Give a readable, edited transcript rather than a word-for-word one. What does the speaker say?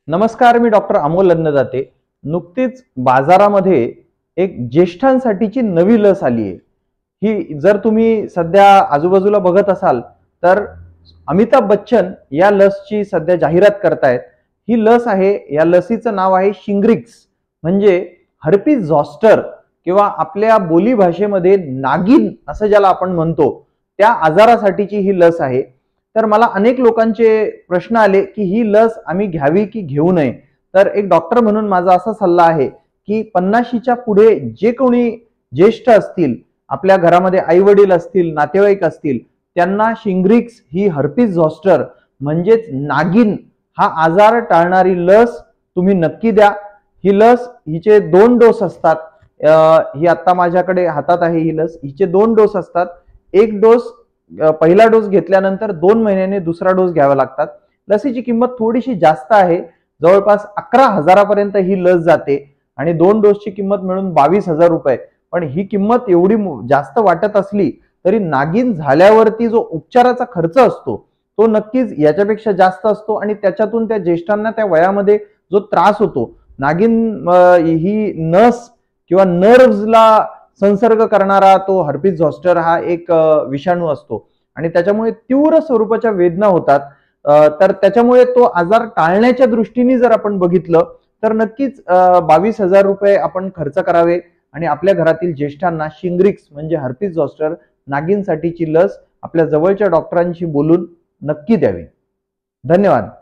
नमस्कार, मी डॉक्टर अमोल अन्नदाते। नुकतीच बाजारामध्ये एक ज्येष्ठांसाठीची नवी लस आली आहे। ही जर तुम्ही सध्या आजूबाजूला बघत असाल तर अमिताभ बच्चन या लसची सध्या जाहिरात करतायत। ही लस आहे, या लसीचं नाव आहे शिंग्रिक्स, म्हणजे हर्पीस झॉस्टर किंवा आपल्या बोली भाषेमध्ये नागिन असं ज्याला आपण म्हणतो, त्या आजारासाठीची ही लस आहे। तर मला अनेक लोकांचे प्रश्न आले की ही लस आम्ही घ्यावी की घेऊ नये। तर एक डॉक्टर म्हणून माझा असा सल्ला आहे की 50च्या पुढे जे कोणी ज्येष्ठ असतील, आपल्या घरामध्ये आई वडील असतील, नातेवाईक असतील, त्यांना शिंग्रिक्स ही हर्पीस झॉस्टर म्हणजेच नागिन हा आजार टाळणारी लस तुम्ही नक्की द्या। ही लस हिचे 2 डोस असतात। ही आता माझ्याकडे हातात आहे ही लस। हिचे 2 डोस असतात। एक डोस पहिला डोस घेतल्यानंतर 2 महिन्यांनी दुसरा डोस घ्यावा लागतात। लसीची किंमत थोडीशी जास्त आहे, जवळपास 11,000 पर्यंत ही लस जाते आणि 2 डोसची किंमत मिळून 22,000 रुपये। पण ही किंमत एवढी जास्त वाटत असली तरी नागिन झाल्यावरती जो उपचाराचा खर्च असतो तो नक्कीच याच्यापेक्षा जास्त असतो आणि त्याच्यातून त्या ज्येष्ठांना त्या वयामध्ये जो त्रास होतो, नागिन ही नस किंवा नर्व्हजला संसर्ग करणारा तो हर्पीस झॉस्टर हा एक विषाणू असतो आणि त्याच्यामुळे तीव्र स्वरूपाच्या वेदना होतात। तर त्याच्यामुळे तो आजार टाळण्याच्या दृष्टीने जर आपण बघितलं तर नक्कीच 22,000 रुपये आपण खर्च करावे आणि आपल्या घरातील ज्येष्ठांना शिंग्रिक्स म्हणजे हर्पीस झॉस्टर नागिनसाठीची लस आपल्या जवळच्या डॉक्टरांशी बोलून नक्की द्यावी। धन्यवाद।